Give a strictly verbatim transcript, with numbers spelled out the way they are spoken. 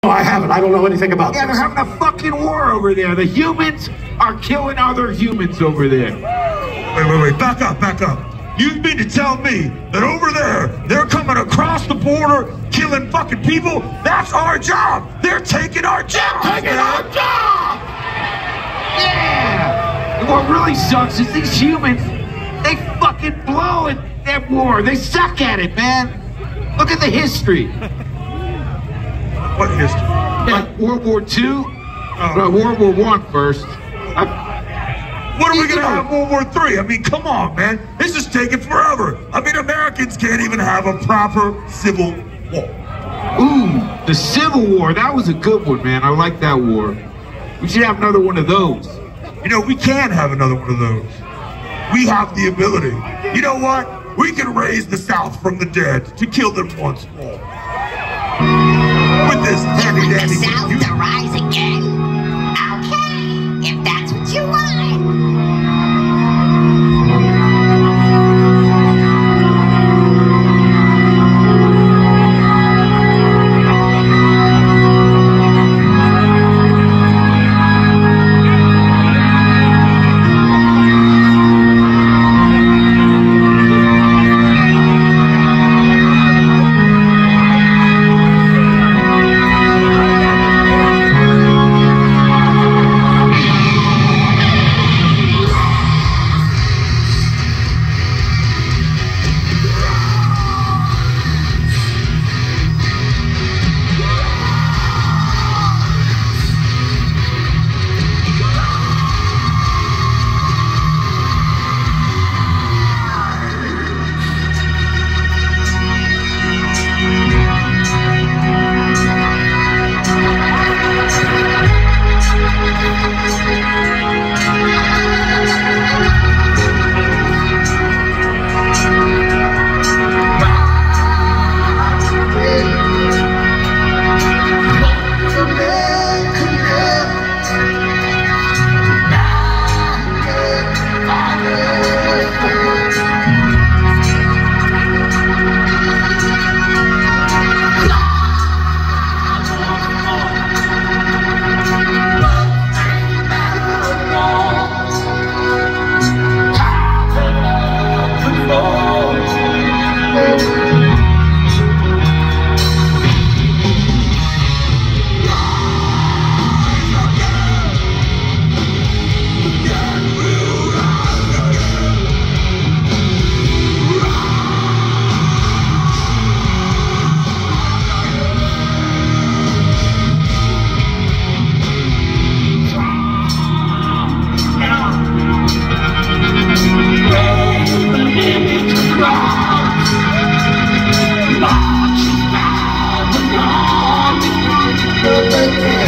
No, I haven't. I don't know anything about Yeah, this. they're having a fucking war over there. The humans are killing other humans over there. Wait, wait, wait. Back up, back up. You mean to tell me that over there, they're coming across the border, killing fucking people? That's our job. They're taking our job. They're taking our job! Yeah! And what really sucks is these humans, they fucking blow at that war. They suck at it, man. Look at the history. What history? Like World War Two, Oh. uh, World War One first. I, What are we gonna have World War Three? I mean, come on, man. This is taking forever. I mean, Americans can't even have a proper civil war. Ooh, the Civil War. That was a good one, man. I like that war. We should have another one of those. You know, we can have another one of those. We have the ability. You know what? We can raise the South from the dead to kill them once more. With this handy You want dandy. the South to rise again? Okay, if that's what you want. Marching down the line.